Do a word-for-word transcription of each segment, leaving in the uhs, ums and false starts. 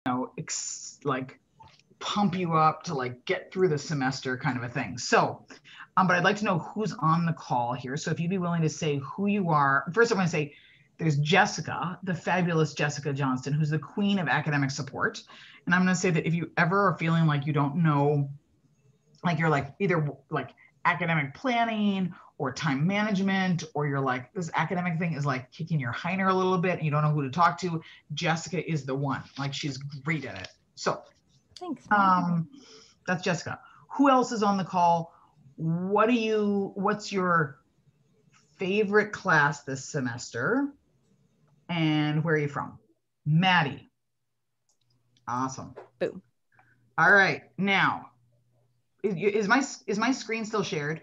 know, ex- like pump you up to like get through the semester kind of a thing. So, um, but I'd like to know who's on the call here. So if you'd be willing to say who you are. First, I'm going to say there's Jessica, the fabulous Jessica Johnston, who's the queen of academic support. And I'm going to say that if you ever are feeling like you don't know, like you're like either like academic planning or time management, or you're like, this academic thing is like kicking your hinder a little bit and you don't know who to talk to, Jessica is the one. Like, she's great at it. So thanks. Um, that's Jessica. Who else is on the call? What do you, what's your favorite class this semester? And where are you from? Maddie. Awesome. Boom. All right. Now, is, is my is my screen still shared?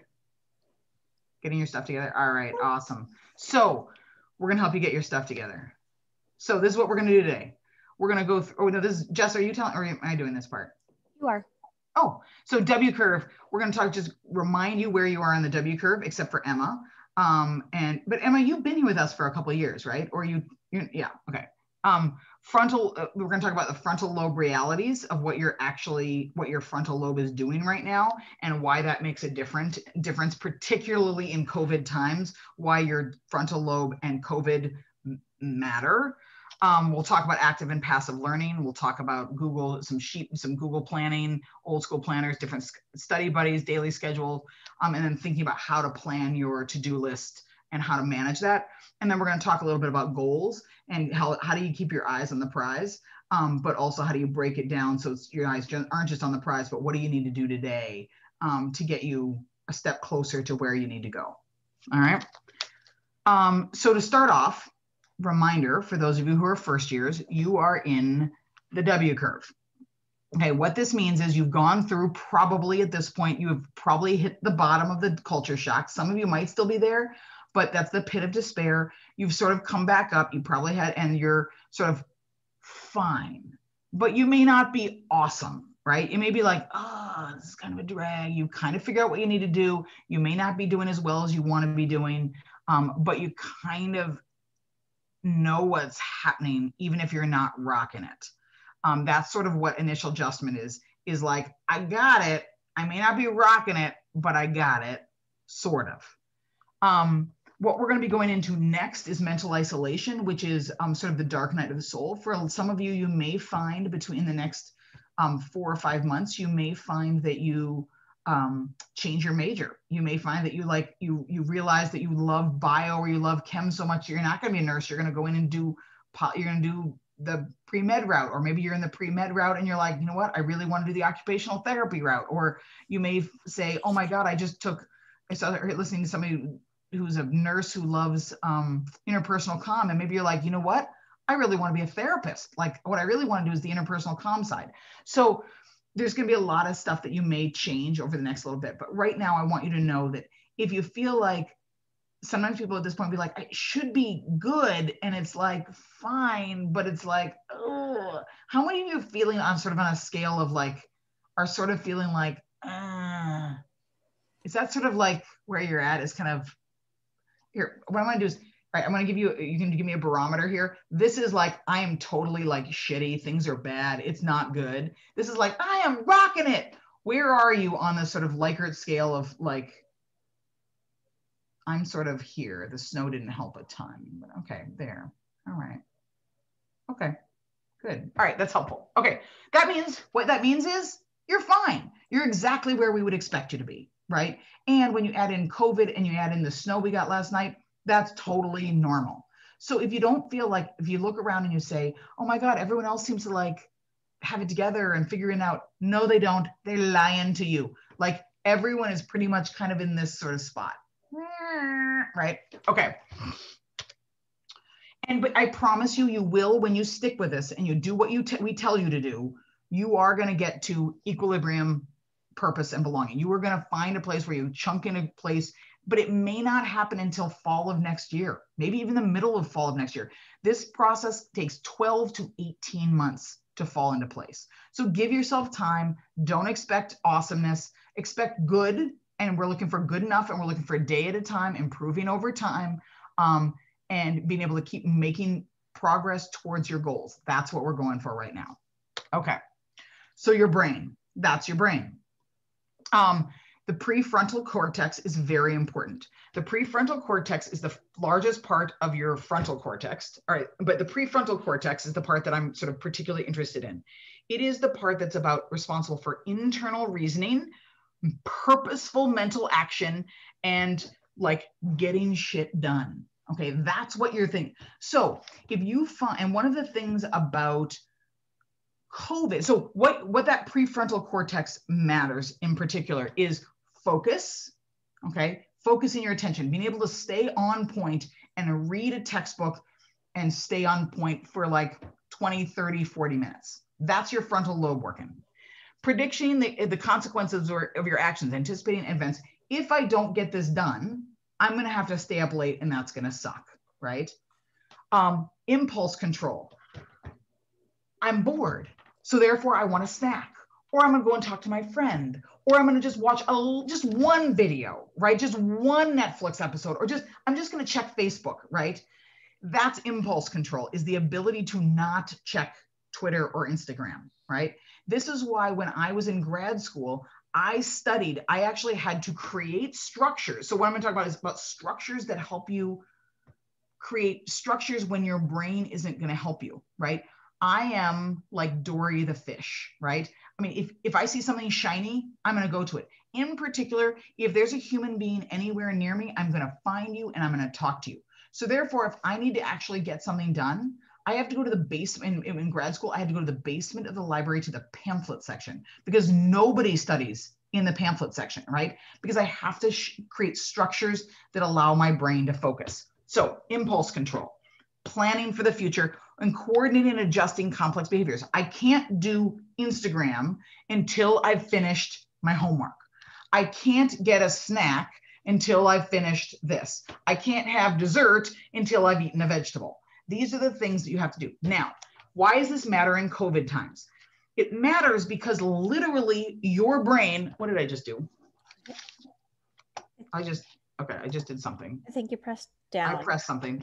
Getting your stuff together. All right. Awesome. So we're going to help you get your stuff together. So this is what we're going to do today. We're going to go through, oh no, this is, Jess, are you telling, or am I doing this part? You are. Oh, so W curve, we're going to talk, just remind you where you are on the W curve, except for Emma. Um, and, but Emma, you've been here with us for a couple of years, right? Or you, you yeah, okay. Um, frontal, uh, we're going to talk about the frontal lobe realities of what you're actually, what your frontal lobe is doing right now and why that makes a different difference, particularly in COVID times, why your frontal lobe and COVID matter. Um, we'll talk about active and passive learning. We'll talk about Google, some sheet, some Google planning, old school planners, different study buddies, daily schedule, um, and then thinking about how to plan your to-do list and how to manage that. And then we're going to talk a little bit about goals and how, how do you keep your eyes on the prize, um, but also how do you break it down so it's, your eyes aren't just on the prize, but what do you need to do today um, to get you a step closer to where you need to go. All right. Um, so to start off, reminder for those of you who are first years, you are in the W curve. Okay, what this means is you've gone through, probably at this point, you have probably hit the bottom of the culture shock. Some of you might still be there, but that's the pit of despair. You've sort of come back up. You probably had, and you're sort of fine, but you may not be awesome, right? You may be like, oh, this is kind of a drag. You kind of figure out what you need to do. You may not be doing as well as you want to be doing, um, but you kind of know what's happening, even if you're not rocking it. Um, that's sort of what initial adjustment is, is like, I got it. I may not be rocking it, but I got it, sort of. Um, what we're going to be going into next is mental isolation, which is um, sort of the dark night of the soul. For some of you, you may find between the next um, four or five months, you may find that you um, change your major. You may find that you like, you, you realize that you love bio or you love chem so much, you're not going to be a nurse. You're going to go in and do, you're going to do the pre-med route, or maybe you're in the pre-med route and you're like, you know what, I really want to do the occupational therapy route. Or you may say, oh my God, I just took, I started listening to somebody who's a nurse who loves um, interpersonal comm. And maybe you're like, you know what, I really want to be a therapist. Like, what I really want to do is the interpersonal comm side. So there's going to be a lot of stuff that you may change over the next little bit. But right now, I want you to know that if you feel like, sometimes people at this point be like, it should be good. And it's like, fine, but it's like, oh, how many of you are feeling on sort of on a scale of like, are sort of feeling like, uh, is that sort of like where you're at is kind of, here, what I'm going to do is, all right, I'm going to give you, you can give me a barometer here. This is like, I am totally like shitty. Things are bad. It's not good. This is like, I am rocking it. Where are you on this sort of Likert scale of like, I'm sort of here. The snow didn't help a ton, but okay, there. All right. Okay, good. All right, that's helpful. Okay, that means, what that means is you're fine. You're exactly where we would expect you to be, right? And when you add in COVID and you add in the snow we got last night, that's totally normal. So if you don't feel like, if you look around and you say, oh my God, everyone else seems to like have it together and figuring out, no, they don't. They're lying to you. Like everyone is pretty much kind of in this sort of spot. Right? Okay. And but I promise you, you will, when you stick with this and you do what you t- we tell you to do, you are going to get to equilibrium, purpose, and belonging. You are going to find a place where you chunk in a place, but it may not happen until fall of next year, maybe even the middle of fall of next year. This process takes twelve to eighteen months to fall into place. So give yourself time. Don't expect awesomeness. Expect good. And we're looking for good enough, and we're looking for a day at a time, improving over time, um, and being able to keep making progress towards your goals. That's what we're going for right now. Okay. So your brain, that's your brain. Um, the prefrontal cortex is very important. The prefrontal cortex is the largest part of your frontal cortex. All right. But the prefrontal cortex is the part that I'm sort of particularly interested in. It is the part that's about responsible for internal reasoning, purposeful mental action, and like getting shit done. Okay. That's what you're thinking. So if you find, and one of the things about COVID, so what, what that prefrontal cortex matters in particular is focus, okay? Focusing your attention, being able to stay on point and read a textbook and stay on point for like twenty, thirty, forty minutes. That's your frontal lobe working. Predicting the, the consequences of your actions, anticipating events. If I don't get this done, I'm gonna have to stay up late and that's gonna suck, right? Um, impulse control. I'm bored, so therefore I want a snack, or I'm gonna go and talk to my friend, or I'm gonna just watch a, just one video, right? Just one Netflix episode, or just, I'm just gonna check Facebook, right? That's impulse control, is the ability to not check Twitter or Instagram, right? This is why when I was in grad school, I studied, I actually had to create structures. So what I'm gonna talk about is about structures that help you create structures when your brain isn't gonna help you, right? I am like Dory the fish, right? I mean, if, if I see something shiny, I'm going to go to it. In particular, if there's a human being anywhere near me, I'm going to find you and I'm going to talk to you. So therefore, if I need to actually get something done, I have to go to the basement. In, in grad school, I had to go to the basement of the library to the pamphlet section because nobody studies in the pamphlet section, right? Because I have to sh- create structures that allow my brain to focus. So impulse control, planning for the future, and coordinating and adjusting complex behaviors. I can't do Instagram until I've finished my homework. I can't get a snack until I've finished this. I can't have dessert until I've eaten a vegetable. These are the things that you have to do. Now, why does this matter in COVID times? It matters because literally your brain, what did I just do? I just, okay, I just did something. I think you pressed down. I pressed something.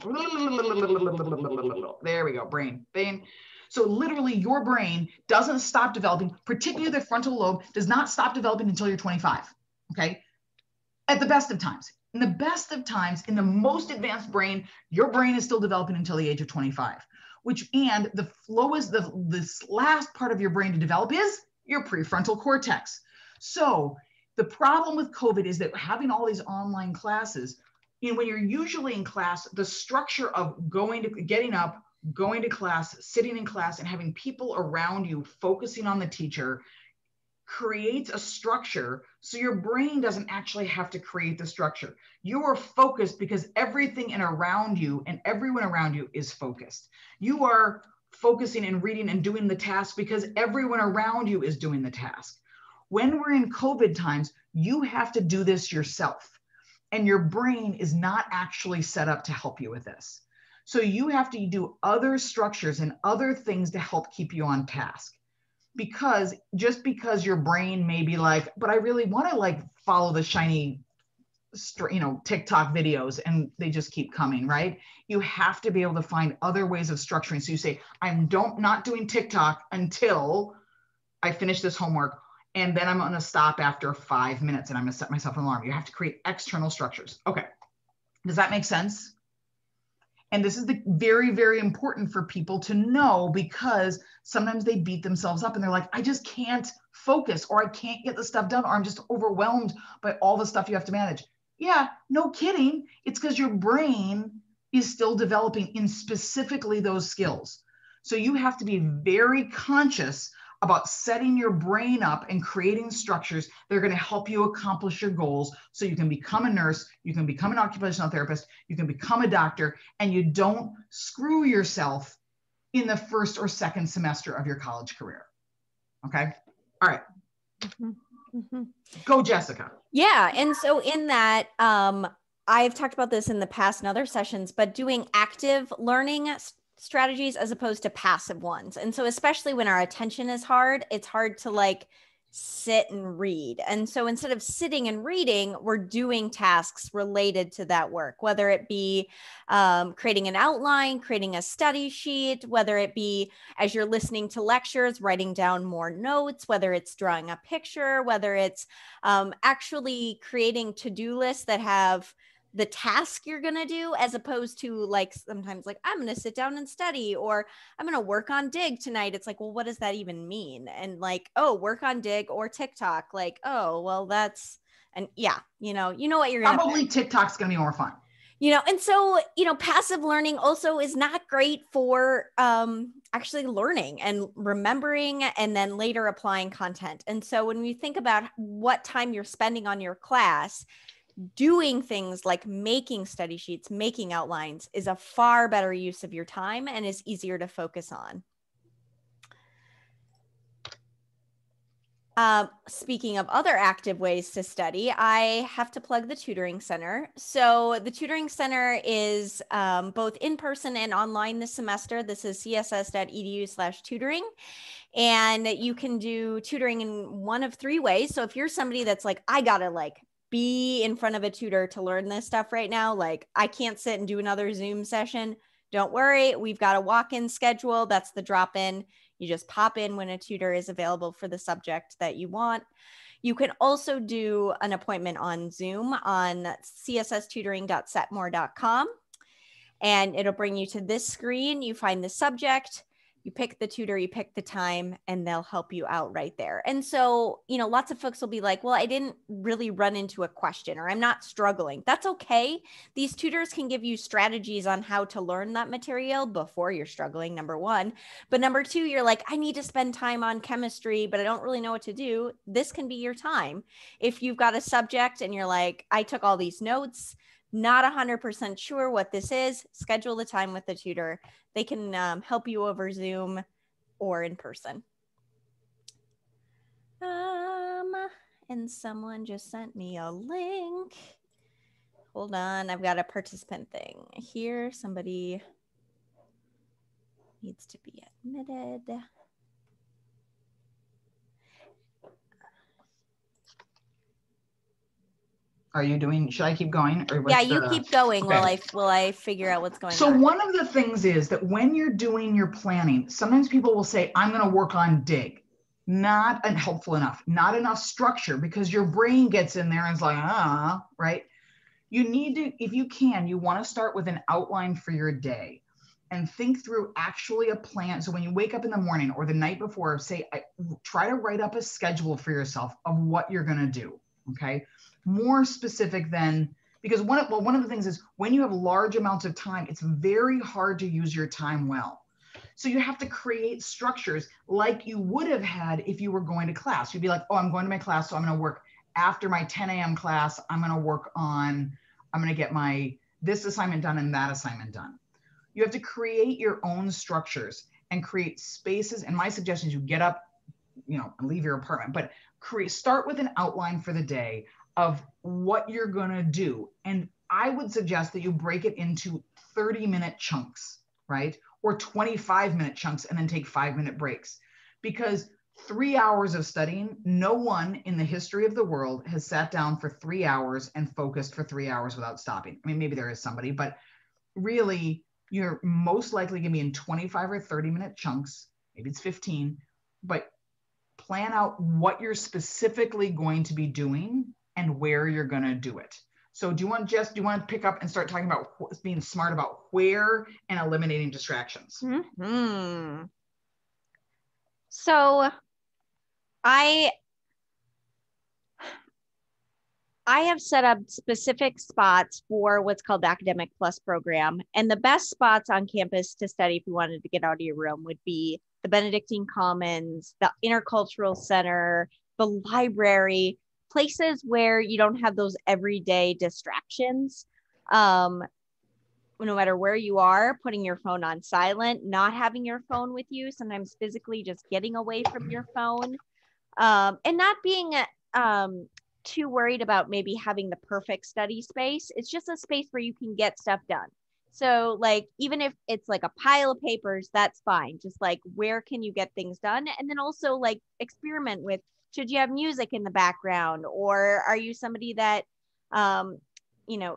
There we go, brain, brain. So literally your brain doesn't stop developing, particularly the frontal lobe does not stop developing until you're twenty-five, okay? At the best of times. In the best of times, in the most advanced brain, your brain is still developing until the age of twenty-five, which, and the lowest, the this last part of your brain to develop is your prefrontal cortex. So the problem with COVID is that having all these online classes, you know, when you're usually in class, the structure of going to, getting up, going to class, sitting in class, and having people around you focusing on the teacher creates a structure so your brain doesn't actually have to create the structure. You are focused because everything in around you and everyone around you is focused. You are focusing and reading and doing the task because everyone around you is doing the task. When we're in COVID times, you have to do this yourself. And your brain is not actually set up to help you with this. So you have to do other structures and other things to help keep you on task. Because just because your brain may be like, but I really want to like follow the shiny, you know, TikTok videos and they just keep coming, right? You have to be able to find other ways of structuring. So you say, I'm don't not doing TikTok until I finish this homework. And then I'm going to stop after five minutes and I'm going to set myself an alarm. You have to create external structures. Okay. Does that make sense? And this is the very, very important for people to know because sometimes they beat themselves up and they're like, I just can't focus or I can't get the stuff done or I'm just overwhelmed by all the stuff you have to manage. Yeah, no kidding. It's because your brain is still developing in specifically those skills. So you have to be very conscious about setting your brain up and creating structures that are going to help you accomplish your goals so you can become a nurse, you can become an occupational therapist, you can become a doctor, and you don't screw yourself in the first or second semester of your college career. Okay? All right. Mm-hmm. Mm-hmm. Go, Jessica. Yeah. And so in that, um, I've talked about this in the past in other sessions, but doing active learning strategies as opposed to passive ones. And so especially when our attention is hard, it's hard to like sit and read. And so instead of sitting and reading, we're doing tasks related to that work, whether it be um, creating an outline, creating a study sheet, whether it be as you're listening to lectures, writing down more notes, whether it's drawing a picture, whether it's um, actually creating to-do lists that have the task you're going to do, as opposed to like sometimes like, I'm going to sit down and study, or I'm going to work on Dig tonight. It's like, well, what does that even mean? And like, oh, work on Dig or TikTok. Like, oh, well, that's, and yeah, you know, you know what you're going to Probably TikTok's going to be more fun. You know, and so, you know, passive learning also is not great for um, actually learning and remembering and then later applying content. And so when we think about what time you're spending on your class, doing things like making study sheets, making outlines is a far better use of your time and is easier to focus on. Um, speaking of other active ways to study, I have to plug the Tutoring Center. So the Tutoring Center is um, both in person and online this semester. This is css.edu slash tutoring. And you can do tutoring in one of three ways. So if you're somebody that's like, I gotta like be in front of a tutor to learn this stuff right now, like I can't sit and do another Zoom session, don't worry. We've got a walk-in schedule. That's the drop-in. You just pop in when a tutor is available for the subject that you want. You can also do an appointment on Zoom on c s s tutoring dot setmore dot com. And it'll bring you to this screen. You find the subject, you pick the tutor, you pick the time, and they'll help you out right there. And so, you know, lots of folks will be like, well, I didn't really run into a question, or I'm not struggling. That's okay. These tutors can give you strategies on how to learn that material before you're struggling, number one. But number two, you're like, I need to spend time on chemistry, but I don't really know what to do. This can be your time. If you've got a subject and you're like, I took all these notes, not one hundred percent sure what this is, schedule the time with the tutor. They can um, help you over Zoom or in person. Um, and someone just sent me a link. Hold on, I've got a participant thing here. Somebody needs to be admitted. Are you doing, should I keep going? Or yeah, you the, keep going okay. while I while I figure out what's going so on. So one of the things is that when you're doing your planning, sometimes people will say, I'm going to work on Dig. Not helpful enough, not enough structure, because your brain gets in there and is like, ah, right? You need to, if you can, you want to start with an outline for your day and think through actually a plan. So when you wake up in the morning or the night before, say, I, try to write up a schedule for yourself of what you're going to do, okay? More specific than, because one of, well, one of the things is when you have large amounts of time, it's very hard to use your time well. So you have to create structures like you would have had if you were going to class. You'd be like, oh, I'm going to my class, so I'm going to work after my ten a m class. I'm going to work on, I'm going to get my this assignment done and that assignment done. You have to create your own structures and create spaces. And my suggestion is you get up, you know, and leave your apartment, but create, start with an outline for the day of what you're going to do. And I would suggest that you break it into thirty minute chunks, right? Or twenty-five minute chunks and then take five minute breaks. Because three hours of studying, no one in the history of the world has sat down for three hours and focused for three hours without stopping. I mean, maybe there is somebody, but really you're most likely gonna be in twenty-five or thirty minute chunks. Maybe it's fifteen, but plan out what you're specifically going to be doing and where you're gonna do it. So do you want Jess, do you want to pick up and start talking about being smart about where and eliminating distractions? Mm-hmm. So I, I have set up specific spots for what's called the Academic Plus program. And the best spots on campus to study if you wanted to get out of your room would be the Benedictine Commons, the Intercultural Center, the library, places where you don't have those everyday distractions. Um, no matter where you are, putting your phone on silent, not having your phone with you, sometimes physically just getting away from your phone, um, and not being um, too worried about maybe having the perfect study space. It's just a space where you can get stuff done. So like, even if it's like a pile of papers, that's fine. Just like, where can you get things done? And then also like experiment with Should you have music in the background, or are you somebody that, um, you know,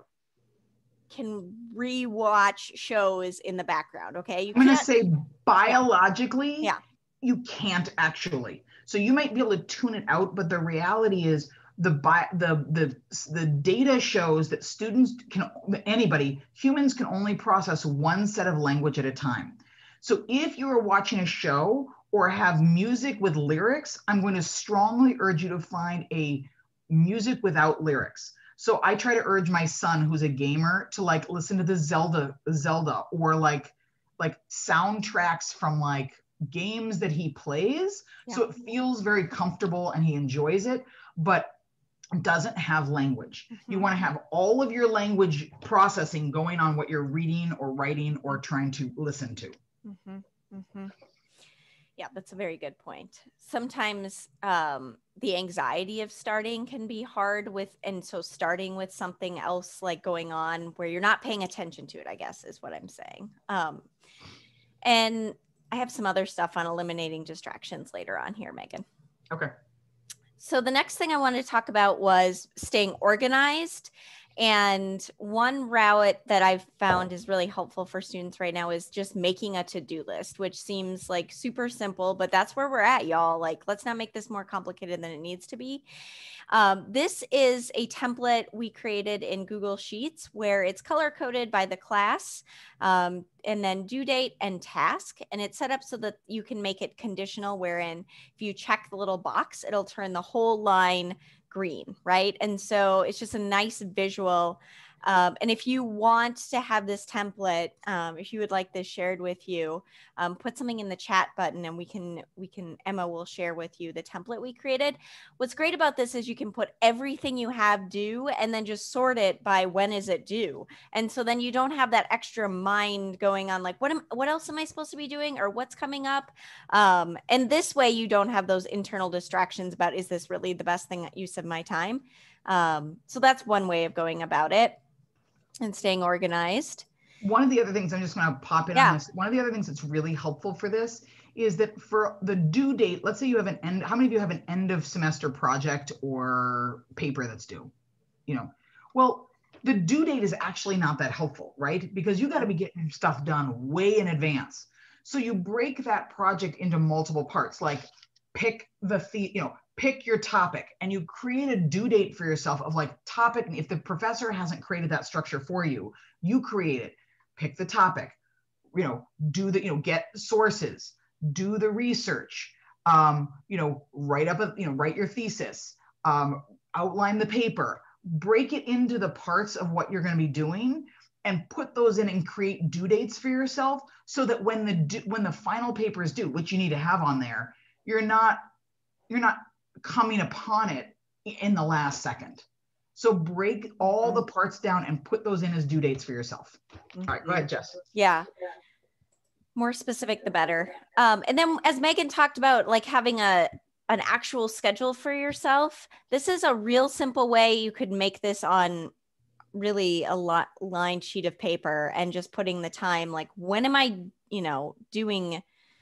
can rewatch shows in the background? Okay. You I'm going to can't say biologically, yeah. you can't actually. So you might be able to tune it out, but the reality is the bi- the the the data shows that students can, anybody, humans can only process one set of language at a time. So if you are watching a show or have music with lyrics, I'm going to strongly urge you to find a music without lyrics. So I try to urge my son, who's a gamer, to like listen to the Zelda Zelda or like like soundtracks from like games that he plays. Yeah. So it feels very comfortable and he enjoys it, but doesn't have language. Mm-hmm. You want to have all of your language processing going on what you're reading or writing or trying to listen to. Mm-hmm. Mm-hmm. Yeah, that's a very good point. Sometimes um, the anxiety of starting can be hard with, and so starting with something else like going on where you're not paying attention to it, I guess is what I'm saying. Um, and I have some other stuff on eliminating distractions later on here, Megan. Okay. So the next thing I wanted to talk about was staying organized. And one route that I've found is really helpful for students right now is just making a to-do list, which seems like super simple, but that's where we're at, y'all. Like, let's not make this more complicated than it needs to be. Um, this is a template we created in Google Sheets where it's color-coded by the class, um, and then due date and task. And it's set up so that you can make it conditional, wherein if you check the little box, it'll turn the whole line green, right? And so it's just a nice visual. Um, and if you want to have this template, um, if you would like this shared with you, um, put something in the chat button and we can, we can, Emma will share with you the template we created. What's great about this is you can put everything you have due and then just sort it by when is it due. And so then you don't have that extra mind going on like, what am, what else am I supposed to be doing or what's coming up? Um, and this way you don't have those internal distractions about, is this really the best thing use of my time? Um, so that's one way of going about it. And staying organized. One of the other things, I'm just going to pop in yeah. on this. One of the other things that's really helpful for this is that for the due date, let's say you have an end, how many of you have an end of semester project or paper that's due? You know, well, the due date is actually not that helpful, right? Because you got to be getting stuff done way in advance. So you break that project into multiple parts, like pick the, the you know, pick your topic and you create a due date for yourself of like topic. And if the professor hasn't created that structure for you, you create it, pick the topic, you know, do the, you know, get sources, do the research, um, you know, write up, a, you know, write your thesis, um, outline the paper, break it into the parts of what you're going to be doing and put those in and create due dates for yourself so that when the, when the final paper is due, which you need to have on there, you're not, you're not coming upon it in the last second. So break all the parts down and put those in as due dates for yourself. All right, go ahead, Jess. Yeah. More specific, the better. Um, and then as Megan talked about, like having a an actual schedule for yourself, this is a real simple way you could make this on really a lot line sheet of paper and just putting the time, like when am I, you know, doing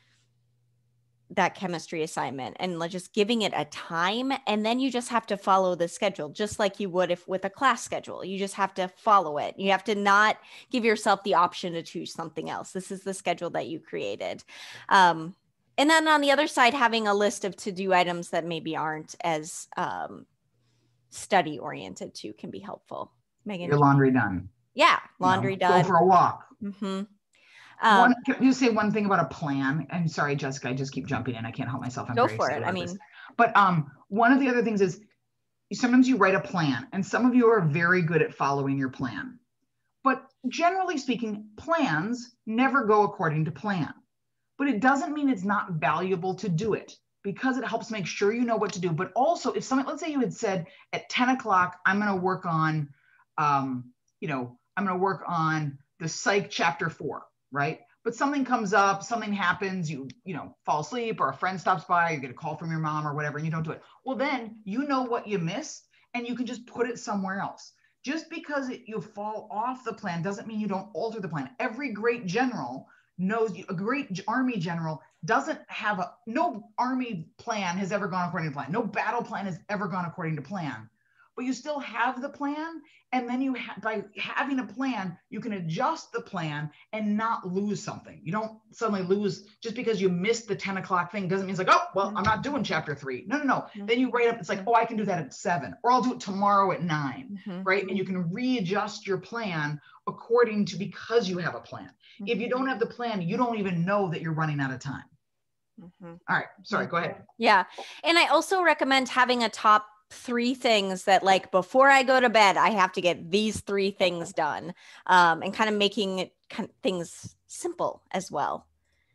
that chemistry assignment and like just giving it a time. And then you just have to follow the schedule, just like you would if with a class schedule. You just have to follow it. You have to not give yourself the option to choose something else. This is the schedule that you created. Um, and then on the other side, having a list of to-do items that maybe aren't as um, study oriented too can be helpful. Megan, your laundry done. Yeah, laundry you know, done. Go for a walk. Mm-hmm. Um, one, can you say one thing about a plan? I'm sorry, Jessica, I just keep jumping in. I can't help myself. I'm go very for excited it. about I mean, this. But um, one of the other things is sometimes you write a plan and some of you are very good at following your plan. But generally speaking, plans never go according to plan. But it doesn't mean it's not valuable to do it because it helps make sure you know what to do. But also if something, let's say you had said at ten o'clock, I'm going to work on, um, you know, I'm going to work on the psych chapter four. Right? But something comes up, something happens, you, you know, fall asleep or a friend stops by, you get a call from your mom or whatever, and you don't do it. Well, then you know what you missed and you can just put it somewhere else. Just because it, you fall off the plan doesn't mean you don't alter the plan. Every great general knows, a great army general doesn't have a, no army plan has ever gone according to plan. No battle plan has ever gone according to plan. But you still have the plan, and then you ha- by having a plan, you can adjust the plan and not lose something. You don't suddenly lose just because you missed the ten o'clock thing. Doesn't mean it's like, oh, well, I'm not doing chapter three. No, no, no. Mm-hmm. Then you write up, it's like, oh, I can do that at seven, or I'll do it tomorrow at nine, mm-hmm. right? And you can readjust your plan according to, because you have a plan. Mm-hmm. If you don't have the plan, you don't even know that you're running out of time. Mm-hmm. All right, sorry, go ahead. Yeah, and I also recommend having a top three things that, like, before I go to bed, I have to get these three things done, um, and kind of making it kind of things simple as well.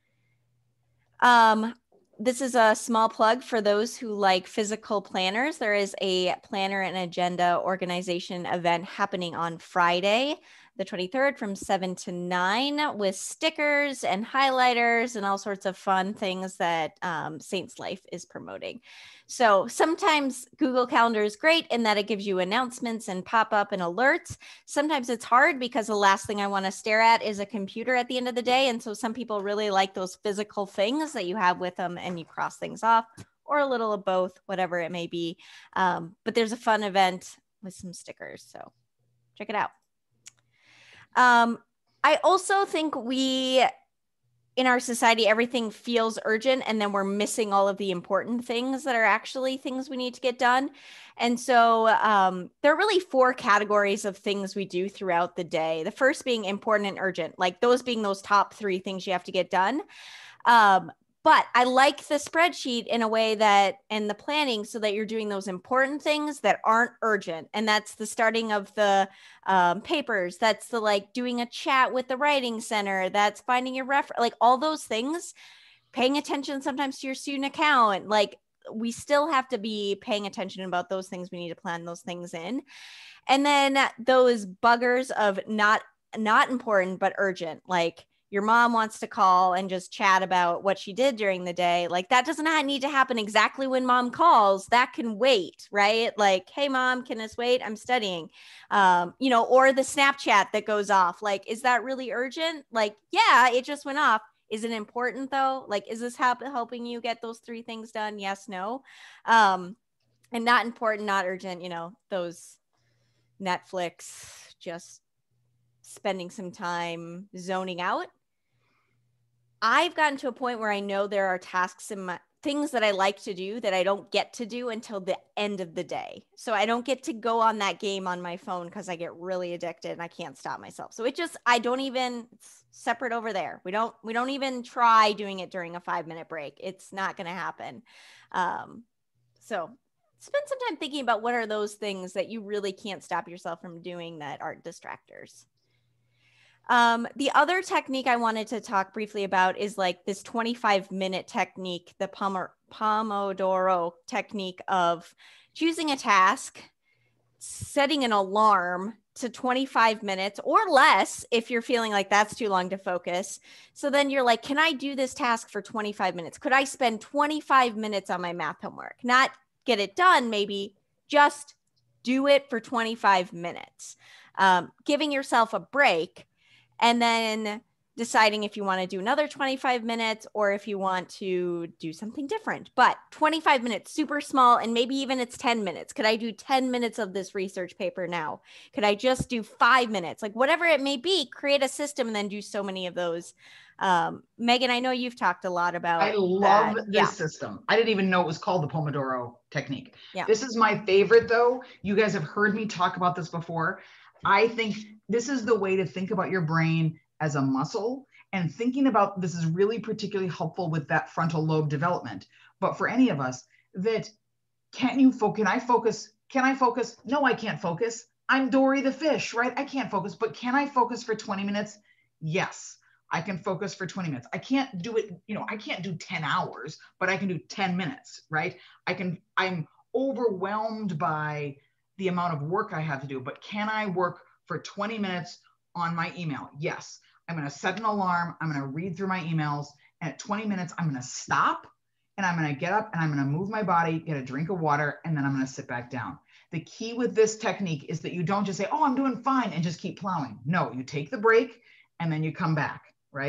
Um, this is a small plug for those who like physical planners. There is a planner and agenda organization event happening on Friday, the twenty-third, from seven to nine, with stickers and highlighters and all sorts of fun things that um, Saints Life is promoting. So sometimes Google Calendar is great in that it gives you announcements and pop-up and alerts. Sometimes it's hard because the last thing I want to stare at is a computer at the end of the day. And so some people really like those physical things that you have with them and you cross things off, or a little of both, whatever it may be. Um, but there's a fun event with some stickers, so check it out. Um, I also think we, in our society, everything feels urgent, and then we're missing all of the important things that are actually things we need to get done. And so um, there are really four categories of things we do throughout the day. The first being important and urgent, like those being those top three things you have to get done. Um, But I like the spreadsheet in a way that, and the planning, so that you're doing those important things that aren't urgent. And that's the starting of the um, papers. That's the, like, doing a chat with the writing center. That's finding your reference, like all those things, paying attention sometimes to your student account. Like, we still have to be paying attention about those things. We need to plan those things in. And then those buggers of not, not important, but urgent, like, your mom wants to call and just chat about what she did during the day. Like, that does not need to happen exactly when mom calls. That can wait, right? Like, hey, mom, can this wait? I'm studying, um, you know, or the Snapchat that goes off. Like, is that really urgent? Like, yeah, it just went off. Is it important though? Like, is this help- helping you get those three things done? Yes, no. Um, and not important, not urgent, you know, those Netflix, just spending some time zoning out. I've gotten to a point where I know there are tasks and things that I like to do that I don't get to do until the end of the day. So I don't get to go on that game on my phone because I get really addicted and I can't stop myself. So it just, I don't even, it's separate over there. We don't, we don't even try doing it during a five minute break. It's not going to happen. Um, so spend some time thinking about what are those things that you really can't stop yourself from doing that aren't distractors. Um, the other technique I wanted to talk briefly about is like this twenty-five minute technique, the Pomodoro technique of choosing a task, setting an alarm to twenty-five minutes or less if you're feeling like that's too long to focus. So then you're like, can I do this task for twenty-five minutes? Could I spend twenty-five minutes on my math homework? Not get it done, maybe just do it for twenty-five minutes. Um, giving yourself a break. And then deciding if you want to do another twenty-five minutes or if you want to do something different. But twenty-five minutes, super small, and maybe even it's ten minutes. Could I do ten minutes of this research paper now? Could I just do five minutes? Like, whatever it may be, create a system and then do so many of those. Um, Megan, I know you've talked a lot about I love that. this yeah. system. I didn't even know it was called the Pomodoro technique. Yeah. This is my favorite though. You guys have heard me talk about this before. I think this is the way to think about your brain as a muscle, and thinking about this is really particularly helpful with that frontal lobe development. But for any of us, that can you focus? Can I focus? Can I focus? No, I can't focus. I'm Dory the fish, right? I can't focus, but can I focus for twenty minutes? Yes, I can focus for twenty minutes. I can't do it, you know, I can't do ten hours, but I can do ten minutes, right? I can, I'm overwhelmed by the amount of work I have to do, but can I work for twenty minutes on my email? Yes. I'm going to set an alarm. I'm going to read through my emails. And at twenty minutes, I'm going to stop and I'm going to get up and I'm going to move my body, get a drink of water, and then I'm going to sit back down. The key with this technique is that you don't just say, oh, I'm doing fine, and just keep plowing. No, you take the break and then you come back, right?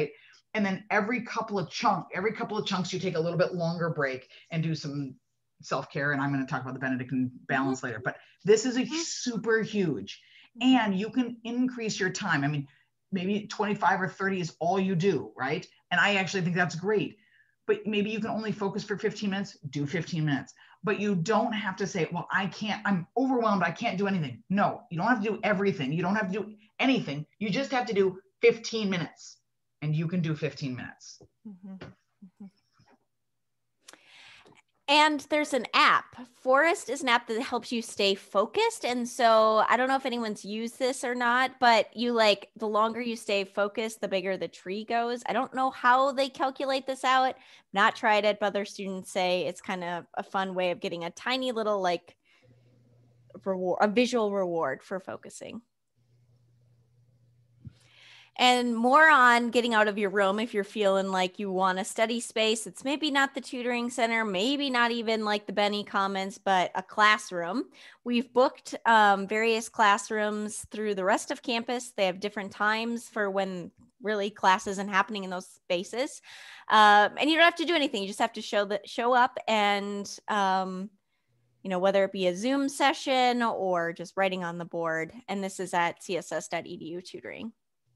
And then every couple of chunk, every couple of chunks, you take a little bit longer break and do some self-care. And I'm going to talk about the Benedictine balance mm-hmm. later, but this is a mm-hmm. super huge, and you can increase your time. I mean, maybe twenty-five or thirty is all you do, right? And I actually think that's great, but maybe you can only focus for fifteen minutes, do fifteen minutes, but you don't have to say, well, I can't, I'm overwhelmed, I can't do anything. No, you don't have to do everything. You don't have to do anything. You just have to do fifteen minutes, and you can do fifteen minutes. Mm-hmm. Mm-hmm. And there's an app. Forest is an app that helps you stay focused. And so I don't know if anyone's used this or not, but you like the longer you stay focused, the bigger the tree goes. I don't know how they calculate this out. Not tried it, but other students say it's kind of a fun way of getting a tiny little like reward, a visual reward for focusing. And more on getting out of your room if you're feeling like you want a study space. It's maybe not the tutoring center, maybe not even like the Benny Commons, but a classroom. We've booked um, various classrooms through the rest of campus. They have different times for when really class isn't happening in those spaces. Um, and you don't have to do anything. You just have to show that show up and, um, you know, whether it be a Zoom session or just writing on the board. And this is at c s s dot e d u tutoring.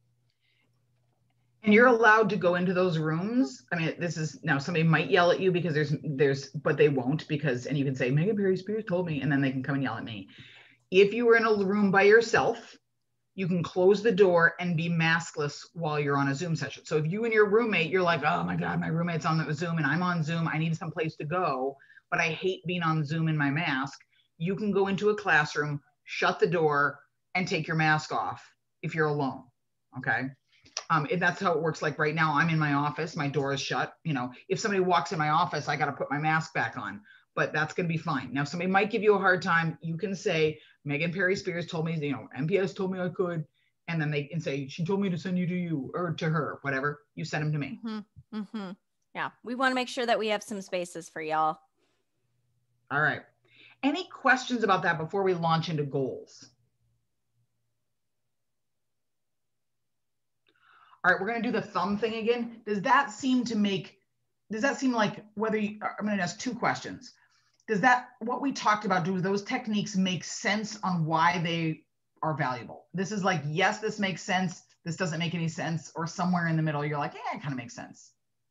And you're allowed to go into those rooms. I mean, this is now somebody might yell at you because there's, there's, but they won't because, and you can say, Megan Perry Spears told me, and then they can come and yell at me. If you were in a room by yourself, you can close the door and be maskless while you're on a Zoom session. So if you and your roommate, you're like, oh my God, my roommate's on the Zoom and I'm on Zoom, I need some place to go, but I hate being on Zoom in my mask. You can go into a classroom, shut the door, and take your mask off if you're alone, okay? Um, if that's how it works. Like right now, I'm in my office, my door is shut. You know, if somebody walks in my office, I got to put my mask back on, but that's going to be fine. Now, if somebody might give you a hard time, you can say, Megan Perry Spears told me, you know, M P S told me I could. And then they can say, she told me to send you to you or to her, whatever. You send them to me. Mm-hmm. Mm-hmm. Yeah. We want to make sure that we have some spaces for y'all. All right. Any questions about that before we launch into goals? All right, we're going to do the thumb thing again. Does that seem to make, does that seem like whether you, I'm going to ask two questions. Does that, what we talked about, do those techniques make sense on why they are valuable? This is like, yes, this makes sense. This doesn't make any sense. Or somewhere in the middle, you're like, yeah, it kind of makes sense.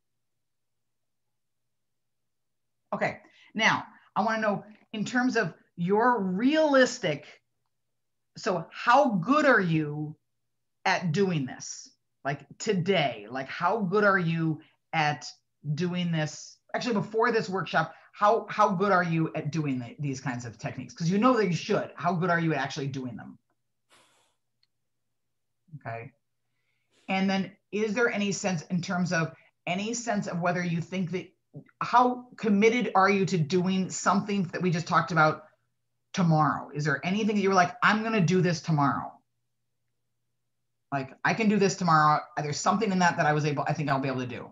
Okay, now I want to know in terms of your realistic, so how good are you at doing this? Like today, like how good are you at doing this? Actually, before this workshop, how, how good are you at doing the, these kinds of techniques? Because you know that you should. How good are you at actually doing them? Okay. And then is there any sense in terms of any sense of whether you think that, how committed are you to doing something that we just talked about tomorrow? Is there anything that you were like, I'm going to do this tomorrow? Like, I can do this tomorrow. There's something in that that I was able, I think I'll be able to do.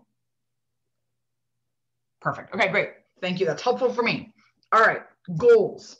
Perfect. Okay, great. Thank you. That's helpful for me. All right, goals.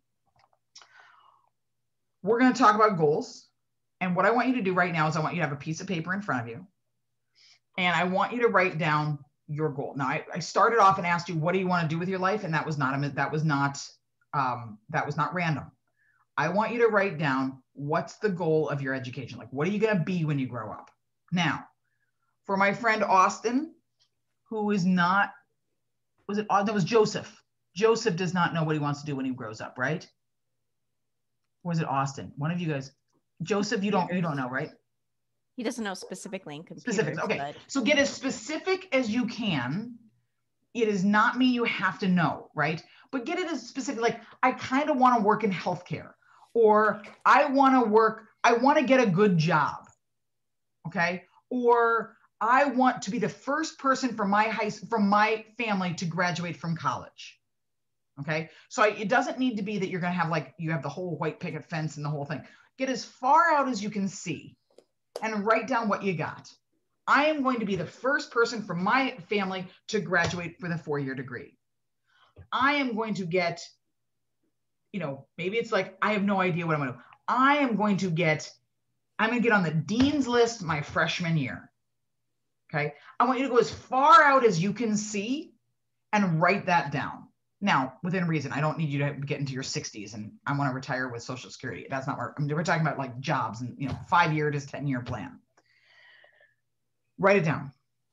We're going to talk about goals. And what I want you to do right now is I want you to have a piece of paper in front of you. And I want you to write down your goal. Now, I, I started off and asked you, what do you want to do with your life? And that was not, that was not, um, that was not random. I want you to write down what's the goal of your education? Like, what are you going to be when you grow up? Now, for my friend Austin, who is not, was it, that was Joseph. Joseph does not know what he wants to do when he grows up, right? Or was it Austin? One of you guys. Joseph, you don't, you don't know, right? He doesn't know specifically in computers. Specifics, okay. But... So get as specific as you can. It does not mean you have to know, right? But get it as specific, like, I kind of want to work in healthcare. Or I want to work, I want to get a good job, okay? Or I want to be the first person from my high, from my family to graduate from college, okay? So I, it doesn't need to be that you're going to have like, you have the whole white picket fence and the whole thing. Get as far out as you can see and write down what you got. I am going to be the first person from my family to graduate with a four-year degree. I am going to get, you know, maybe it's like, I have no idea what I'm going to do. I am going to get, I'm going to get on the dean's list my freshman year. Okay. I want you to go as far out as you can see and write that down. Now, within reason, I don't need you to get into your sixties and I want to retire with Social Security. That's not where I mean, we're talking about like jobs and, you know, five year to ten year plan. Write it down.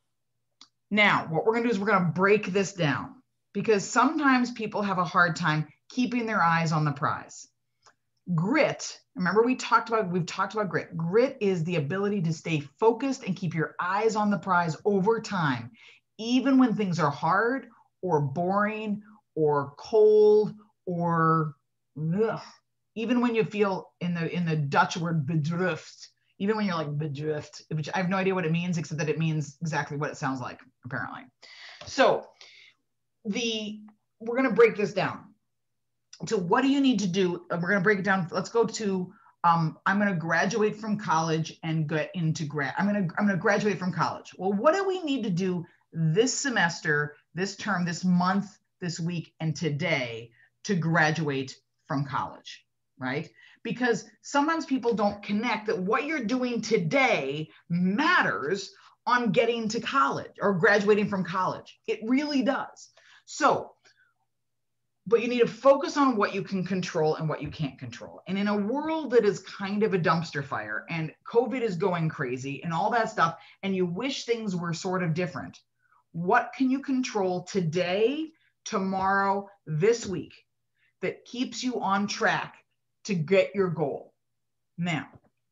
Now, what we're going to do is we're going to break this down because sometimes people have a hard time keeping their eyes on the prize. Grit, remember we talked about, we've talked about grit. Grit is the ability to stay focused and keep your eyes on the prize over time, even when things are hard or boring or cold or ugh, even when you feel in the in the Dutch word bedrift, even when you're like bedrift, which I have no idea what it means, except that it means exactly what it sounds like, apparently. So the we're going to break this down. So what do you need to do? We're going to break it down. Let's go to, um, I'm going to graduate from college and get into grad. I'm going to, I'm going to graduate from college. Well, what do we need to do this semester, this term, this month, this week, and today to graduate from college, right? Because sometimes people don't connect that what you're doing today matters on getting to college or graduating from college. It really does. So, but you need to focus on what you can control and what you can't control. And in a world that is kind of a dumpster fire and COVID is going crazy and all that stuff, and you wish things were sort of different, what can you control today, tomorrow, this week that keeps you on track to get your goal? Now,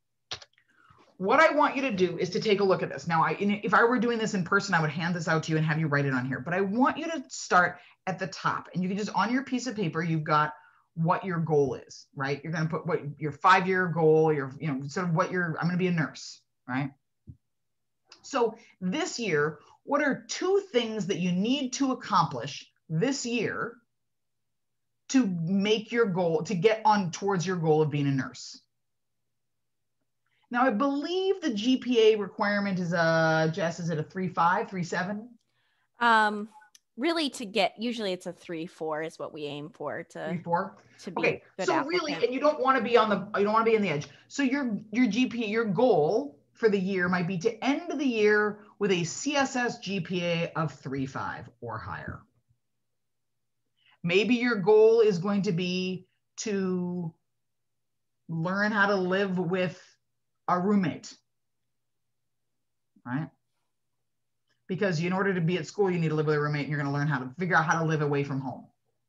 what I want you to do is to take a look at this. Now, I, if I were doing this in person, I would hand this out to you and have you write it on here. But I want you to start at the top. And you can just, on your piece of paper, you've got what your goal is, right? You're going to put what your five-year goal, your, you know, sort of what you're, I'm going to be a nurse, right? So this year, what are two things that you need to accomplish this year to make your goal, to get on towards your goal of being a nurse? Now, I believe the G P A requirement is a, Jess, is it a three five, three seven? Um, really to get, usually it's a three four is what we aim for to, three four? to be okay, good so applicant. really, and you don't want to be on the, you don't want to be on the edge. So your, your G P A, your goal for the year might be to end the year with a C S S G P A of three five or higher. Maybe your goal is going to be to learn how to live with a roommate, right? Because in order to be at school, you need to live with a roommate and you're going to learn how to figure out how to live away from home.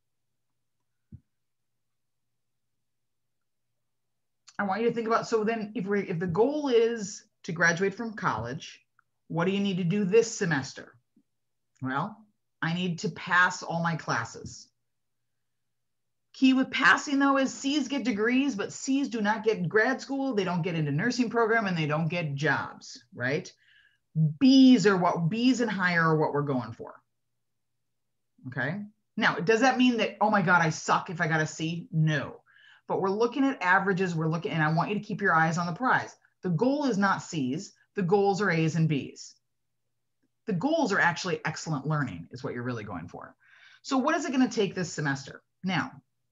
I want you to think about, so then if we if the goal is to graduate from college, what do you need to do this semester? Well, I need to pass all my classes. Key with passing though is C's get degrees, but C's do not get grad school. They don't get into nursing program and they don't get jobs, right? B's are what, B's and higher are what we're going for. Okay. Now, does that mean that, oh my God, I suck if I got a C? No, but we're looking at averages. We're looking, and I want you to keep your eyes on the prize. The goal is not C's. The goals are A's and B's. The goals are actually excellent learning is what you're really going for. So what is it going to take this semester? Now,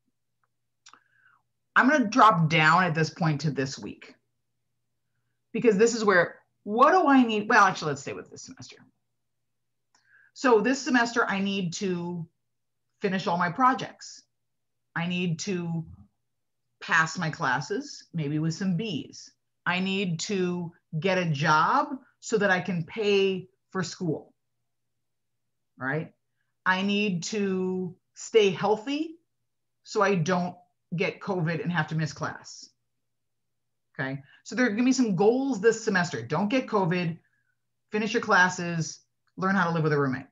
I'm going to drop down at this point to this week because this is where, what do I need? Well, actually, let's stay with this semester. So this semester, I need to finish all my projects. I need to pass my classes, maybe with some B's. I need to get a job so that I can pay for school, right? I need to stay healthy so I don't get COVID and have to miss class. Okay, so there are gonna be some goals this semester. Don't get COVID, finish your classes, learn how to live with a roommate.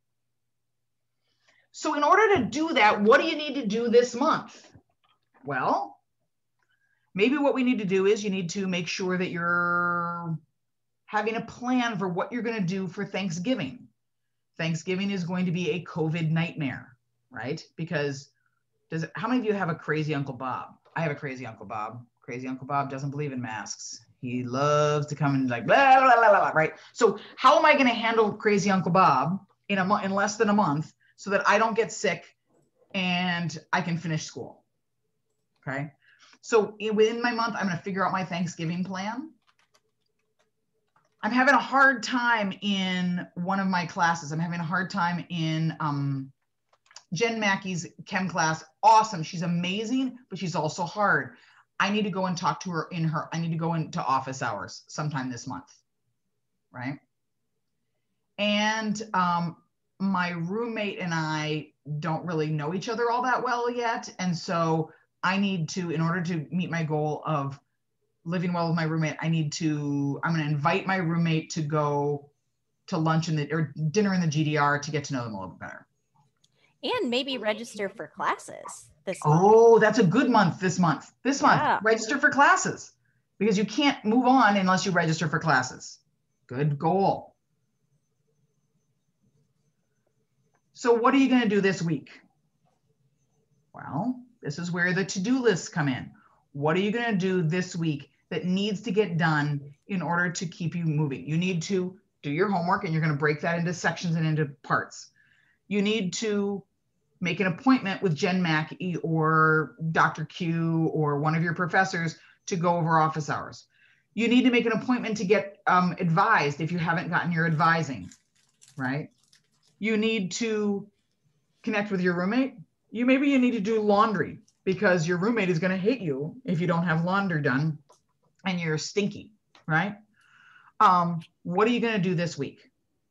So in order to do that, what do you need to do this month? Well, maybe what we need to do is you need to make sure that you're having a plan for what you're gonna do for Thanksgiving. Thanksgiving is going to be a COVID nightmare, right? Because does it, how many of you have a crazy Uncle Bob? I have a crazy Uncle Bob. Crazy Uncle Bob doesn't believe in masks. He loves to come and like, blah, blah, blah, blah, right? So how am I going to handle crazy Uncle Bob in a in less than a month so that I don't get sick and I can finish school? Okay. So in, within my month, I'm going to figure out my Thanksgiving plan. I'm having a hard time in one of my classes. I'm having a hard time in um, Jen Mackey's chem class. Awesome. She's amazing, but she's also hard. I need to go and talk to her in her, I need to go into office hours sometime this month, right? And um, my roommate and I don't really know each other all that well yet. And so I need to, in order to meet my goal of living well with my roommate, I need to, I'm going to invite my roommate to go to lunch in the, or dinner in the G D R to get to know them a little bit better. And maybe register for classes this month. Oh, that's a good month this month. This month, yeah. Register for classes, because you can't move on unless you register for classes. Good goal. So what are you going to do this week? Well, this is where the to-do lists come in. What are you going to do this week that needs to get done in order to keep you moving? You need to do your homework, and you're going to break that into sections and into parts. You need to make an appointment with Jen Mackey or Doctor Q or one of your professors to go over office hours. You need to make an appointment to get um, advised if you haven't gotten your advising, right? You need to connect with your roommate. You maybe you need to do laundry, because your roommate is going to hate you if you don't have laundry done and you're stinky, right? Um, what are you going to do this week?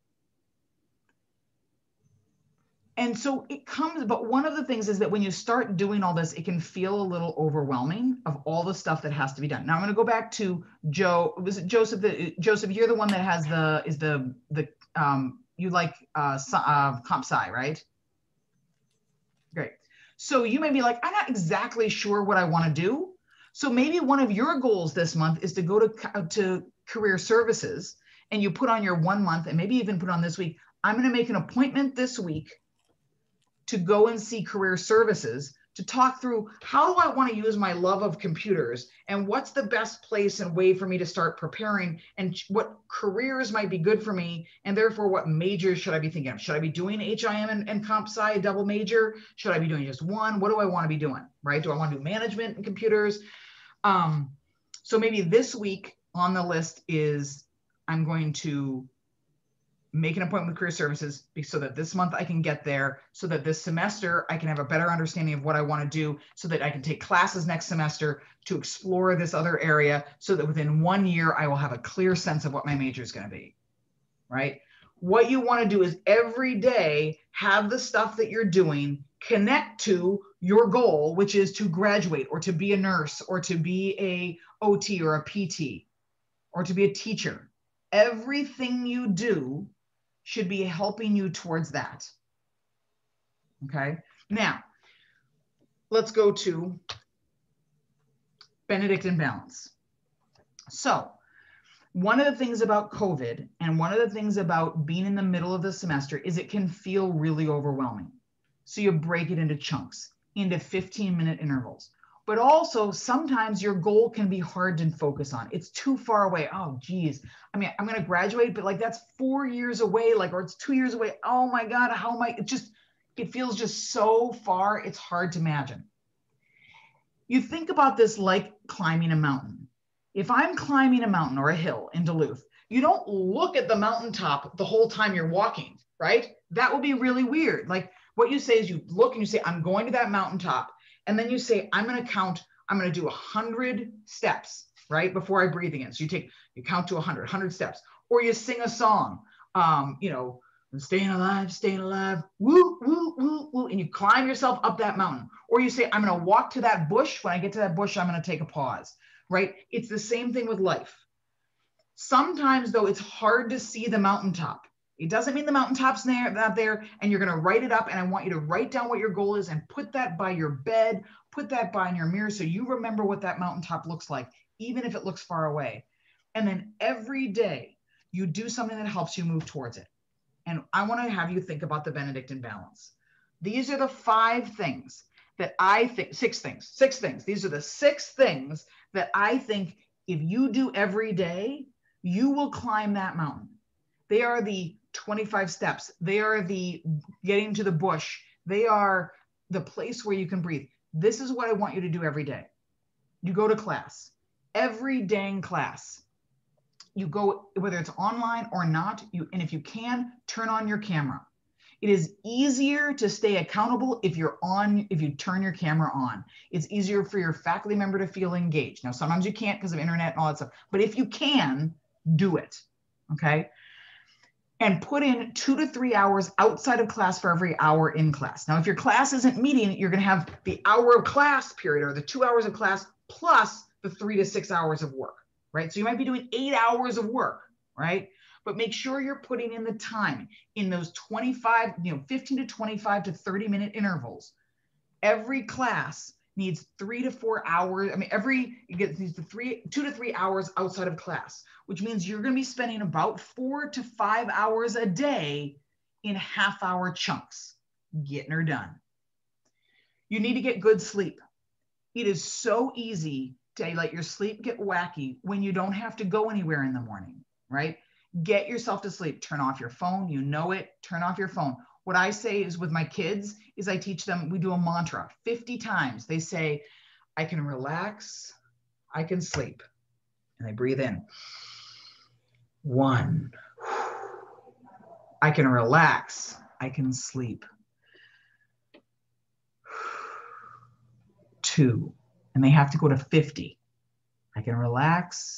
And so it comes, but one of the things is that when you start doing all this, it can feel a little overwhelming of all the stuff that has to be done. Now I'm going to go back to Joe. Was it Joseph? The, Joseph, you're the one that has the, is the, the, um, you like uh, uh, comp sci, right? Great. So you may be like, I'm not exactly sure what I want to do. So maybe one of your goals this month is to go to, to career services, and you put on your one month, and maybe even put on this week, I'm going to make an appointment this week to go and see career services to talk through how do I want to use my love of computers, and what's the best place and way for me to start preparing, and what careers might be good for me, and therefore what majors should I be thinking of? Should I be doing H I M and, and comp sci, a double major? Should I be doing just one? What do I want to be doing, right? Do I want to do management and computers? Um, so maybe this week on the list is I'm going to make an appointment with career services so that this month I can get there, so that this semester I can have a better understanding of what I want to do, so that I can take classes next semester to explore this other area, so that within one year I will have a clear sense of what my major is going to be, right? What you want to do is every day have the stuff that you're doing connect to your goal, which is to graduate or to be a nurse or to be a O T or a P T or to be a teacher. Everything you do should be helping you towards that. Okay. Now, let's go to Benedictine balance. So, one of the things about COVID and one of the things about being in the middle of the semester is it can feel really overwhelming. So you break it into chunks, into fifteen minute intervals. But also sometimes your goal can be hard to focus on. It's too far away. Oh, geez. I mean, I'm going to graduate, but like that's four years away, like, or it's two years away. Oh my God, how am I? It just, it feels just so far. It's hard to imagine. You think about this like climbing a mountain. If I'm climbing a mountain or a hill in Duluth, you don't look at the mountaintop the whole time you're walking, right? That would be really weird. Like what you say is you look and you say, I'm going to that mountaintop. And then you say, I'm going to count, I'm going to do a hundred steps, right? Before I breathe again. So you take, you count to a hundred, hundred steps, or you sing a song, um, you know, staying alive, staying alive, woo, woo, woo, woo. And you climb yourself up that mountain. Or you say, I'm going to walk to that bush. When I get to that bush, I'm going to take a pause, right? It's the same thing with life. Sometimes though, it's hard to see the mountaintop. It doesn't mean the mountaintop's there, not there, and you're going to write it up. And I want you to write down what your goal is and put that by your bed, put that by in your mirror so you remember what that mountaintop looks like, even if it looks far away. And then every day you do something that helps you move towards it. And I want to have you think about the Benedictine balance. These are the five things that I think, six things, six things. These are the six things that I think if you do every day, you will climb that mountain. They are the twenty-five steps. They are the getting to the bush. They are the place where you can breathe. This is what I want you to do every day. You go to class, every dang class. you go, whether it's online or not, you, and if you can, turn on your camera. It is easier to stay accountable if you're on, if you turn your camera on. It's easier for your faculty member to feel engaged. Now, sometimes you can't because of internet and all that stuff, but if you can, do it, okay? And put in two to three hours outside of class for every hour in class. Now, if your class isn't meeting, you're gonna have the hour of class period or the two hours of class plus the three to six hours of work, right? So you might be doing eight hours of work, right? But make sure you're putting in the time in those twenty-five, you know, fifteen to twenty-five to thirty minute intervals. Every class needs three to four hours. I mean, every, it gets these three, two to three hours outside of class, which means you're going to be spending about four to five hours a day in half hour chunks, getting her done. You need to get good sleep. It is so easy to let your sleep get wacky when you don't have to go anywhere in the morning, right? Get yourself to sleep. Turn off your phone. You know it. Turn off your phone. What I say is with my kids is I teach them, we do a mantra fifty times. They say, I can relax, I can sleep. And they breathe in. One. I can relax, I can sleep. Two. And they have to go to fifty. I can relax,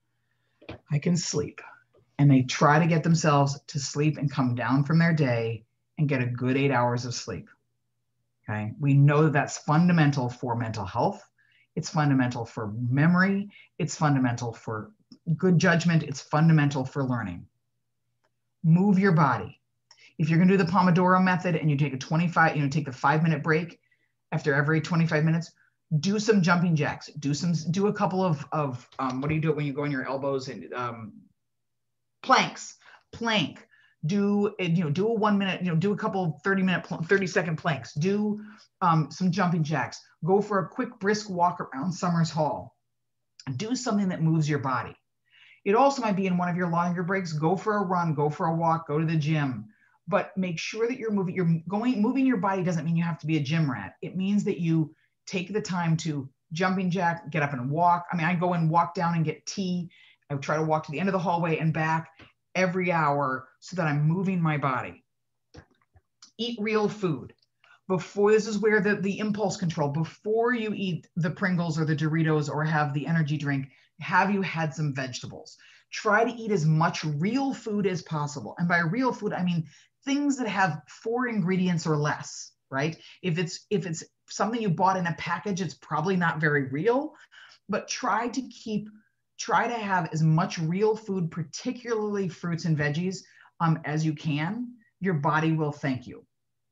I can sleep. And they try to get themselves to sleep and come down from their day and get a good eight hours of sleep. Okay. We know that that's fundamental for mental health. It's fundamental for memory. It's fundamental for good judgment. It's fundamental for learning. Move your body. If you're going to do the Pomodoro method and you take a twenty-five, you know, take the five minute break after every twenty-five minutes, do some jumping jacks, do some, do a couple of, of um, what do you do when you go on your elbows and um, planks, plank, do, you know, do a one minute, you know, do a couple thirty minute, thirty second planks, do um, some jumping jacks, go for a quick brisk walk around Summers Hall, do something that moves your body. It also might be in one of your longer breaks, go for a run, go for a walk, go to the gym, but make sure that you're moving, you're going, moving your body doesn't mean you have to be a gym rat. It means that you take the time to jumping jack, get up and walk. I mean, I go and walk down and get tea. I try to walk to the end of the hallway and back every hour so that I'm moving my body. Eat real food. Before, this is where the, the impulse control, before you eat the Pringles or the Doritos or have the energy drink, have you had some vegetables? Try to eat as much real food as possible. And by real food, I mean things that have four ingredients or less, right? If it's, if it's something you bought in a package, it's probably not very real, but try to keep Try to have as much real food, particularly fruits and veggies, um, as you can. Your body will thank you.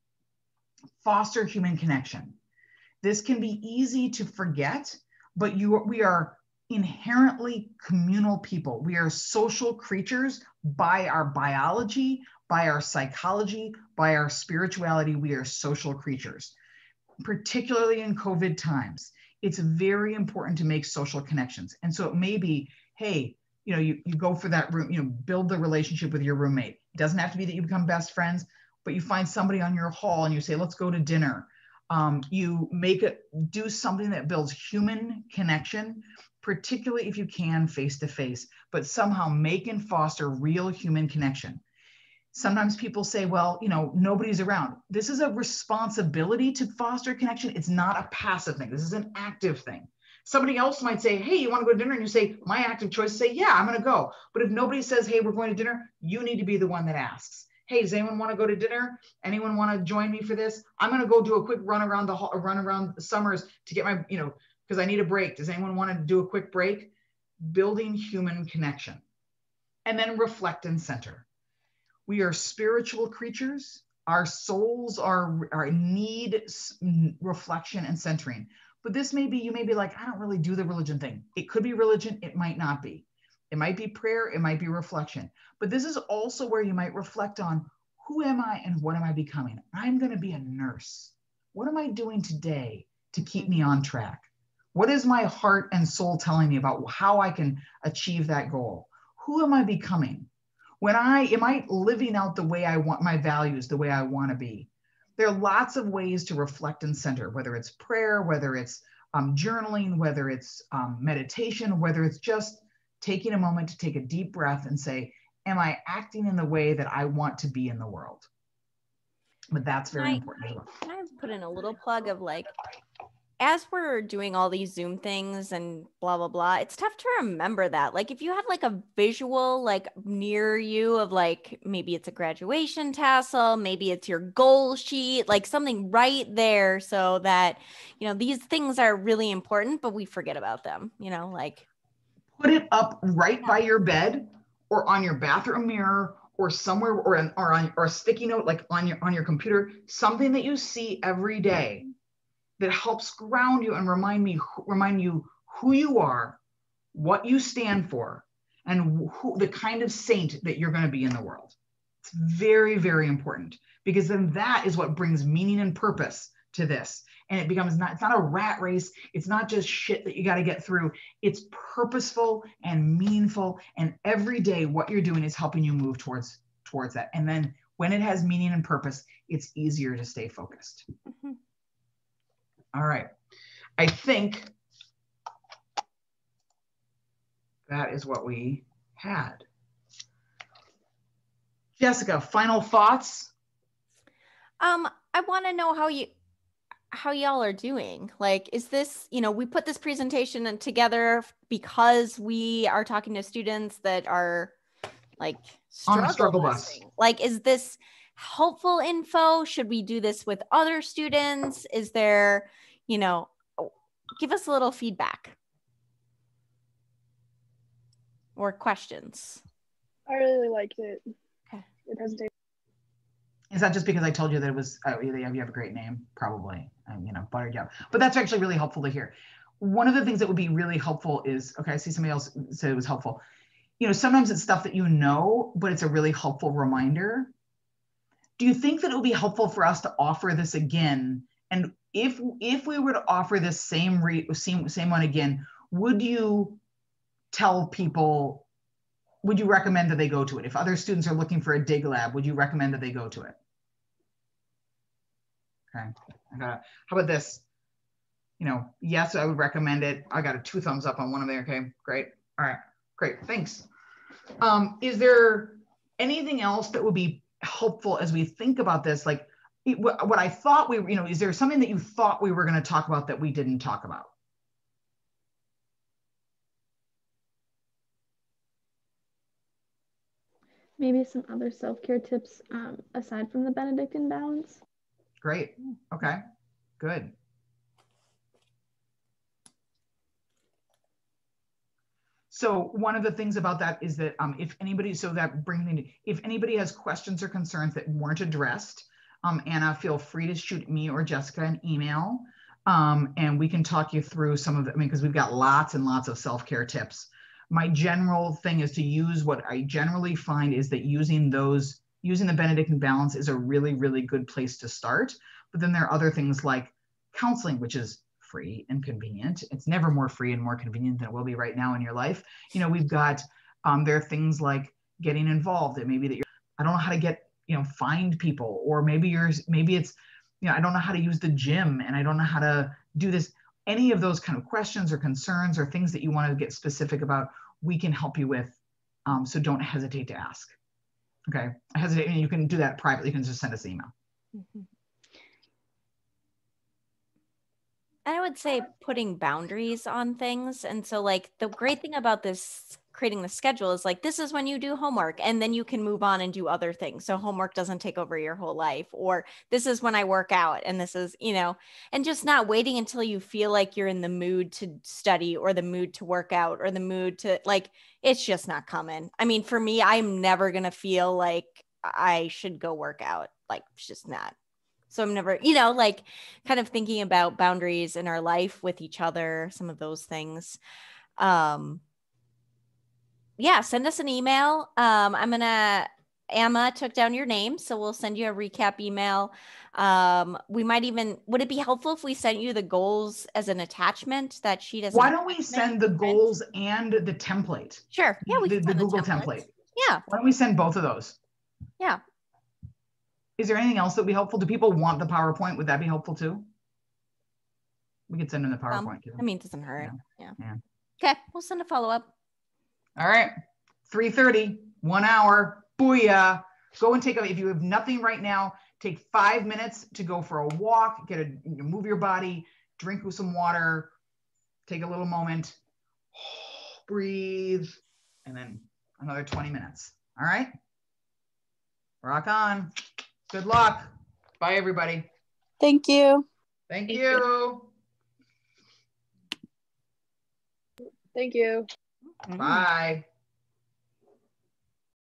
Foster human connection. This can be easy to forget, but you, we are inherently communal people. We are social creatures by our biology, by our psychology, by our spirituality. We are social creatures, particularly in COVID times. It's very important to make social connections. And so it may be, hey, you know, you, you go for that room, you know, build the relationship with your roommate. It doesn't have to be that you become best friends, but you find somebody on your hall and you say, let's go to dinner. Um, you make it, do something that builds human connection, particularly if you can face-to-face, but somehow make and foster real human connection. Sometimes people say, well, you know, nobody's around. This is a responsibility to foster connection. It's not a passive thing. This is an active thing. Somebody else might say, hey, you want to go to dinner? And you say, my active choice, say, yeah, I'm going to go. But if nobody says, hey, we're going to dinner, you need to be the one that asks. Hey, does anyone want to go to dinner? Anyone want to join me for this? I'm going to go do a quick run around the hall, run around Summers to get my, you know, because I need a break. Does anyone want to do a quick break? Building human connection. And then reflect and center. We are spiritual creatures. Our souls are, are need reflection and centering. But this may be, you may be like, I don't really do the religion thing. It could be religion. It might not be. It might be prayer. It might be reflection. But this is also where you might reflect on, who am I and what am I becoming? I'm going to be a nurse. What am I doing today to keep me on track? What is my heart and soul telling me about how I can achieve that goal? Who am I becoming? When I, am I living out the way I want, my values, the way I want to be? There are lots of ways to reflect and center, whether it's prayer, whether it's um, journaling, whether it's um, meditation, whether it's just taking a moment to take a deep breath and say, am I acting in the way that I want to be in the world? But that's very can I, important as well. Can I put in a little plug of like, as we're doing all these Zoom things and blah, blah, blah, it's tough to remember that. Like if you have like a visual like near you of like, maybe it's a graduation tassel, maybe it's your goal sheet, like something right there so that, you know, these things are really important, but we forget about them, you know, like. Put it up right by your bed or on your bathroom mirror or somewhere or, an, or, on, or a sticky note like on your, on your computer, something that you see every day that helps ground you and remind me, remind you who you are, what you stand for, and who, the kind of saint that you're going to be in the world. It's very, very important because then that is what brings meaning and purpose to this. And it becomes not, it's not a rat race. It's not just shit that you got to get through. It's purposeful and meaningful. And every day what you're doing is helping you move towards, towards that. And then when it has meaning and purpose, it's easier to stay focused. Mm-hmm. All right. I think that is what we had. Jessica, final thoughts? Um, I want to know how you, how y'all are doing. Like, is this, you know, we put this presentation together because we are talking to students that are like on a struggle bus. Like, is this helpful info? Should we do this with other students? Is there, you know, give us a little feedback or questions. I really liked it. Okay. Your presentation. Is that just because I told you that it was, oh, you have, you have a great name, probably, um, you know, buttered yellow. But that's actually really helpful to hear. One of the things that would be really helpful is, okay, I see somebody else said it was helpful. You know, sometimes it's stuff that you know, but it's a really helpful reminder. Do you think that it would be helpful for us to offer this again? And if if we were to offer this same re, same same one again, would you tell people? Would you recommend that they go to it? If other students are looking for a dig lab, would you recommend that they go to it? Okay. I got. How about this? You know, yes, I would recommend it. I got a two thumbs up on one of there. Okay, great. All right, great. Thanks. Um, is there anything else that would be helpful as we think about this? Like what I thought we, you know, is there something that you thought we were going to talk about that we didn't talk about? Maybe some other self-care tips um, aside from the Benedictine balance. Great. Okay, good. So one of the things about that is that um, if anybody, so that brings me, if anybody has questions or concerns that weren't addressed, um, Anna, feel free to shoot me or Jessica an email um, and we can talk you through some of it. I mean, because we've got lots and lots of self-care tips. My general thing is to use what I generally find is that using those, using the Benedictine balance is a really, really good place to start. But then there are other things like counseling, which is free and convenient. It's never more free and more convenient than it will be right now in your life. You know, we've got, um, there are things like getting involved. It may be that you're, I don't know how to get, you know, find people, or maybe you're, maybe it's, you know, I don't know how to use the gym and I don't know how to do this. Any of those kind of questions or concerns or things that you want to get specific about, we can help you with. Um, so don't hesitate to ask. Okay, I hesitate, and you can do that privately. You can just send us an email. Mm-hmm. I would say putting boundaries on things. And so like the great thing about this, creating the schedule is like, this is when you do homework and then you can move on and do other things. So homework doesn't take over your whole life, or this is when I work out and this is, you know, and just not waiting until you feel like you're in the mood to study or the mood to work out or the mood to like, it's just not coming. I mean, for me, I'm never going to feel like I should go work out. Like it's just not. So I'm never, you know, like kind of thinking about boundaries in our life with each other, some of those things. Um, yeah, send us an email. Um, I'm going to, Emma took down your name, so we'll send you a recap email. Um, we might even, would it be helpful if we sent you the goals as an attachment that sheet as Why don't we send the goals and the template? Sure. Yeah, we the, can the send Google the template. Yeah. Why don't we send both of those? Yeah. Is there anything else that would be helpful? Do people want the PowerPoint? Would that be helpful too? We could send them the PowerPoint. Um, I mean, it doesn't hurt. Yeah. Yeah. yeah. Okay. We'll send a follow-up. All right. three thirty, one hour. Booyah. Go and take a, if you have nothing right now, take five minutes to go for a walk, get a, move your body, drink with some water, take a little moment, breathe, and then another twenty minutes. All right. Rock on. Good luck. Bye, everybody. Thank you. Thank, Thank you. Thank you. Bye.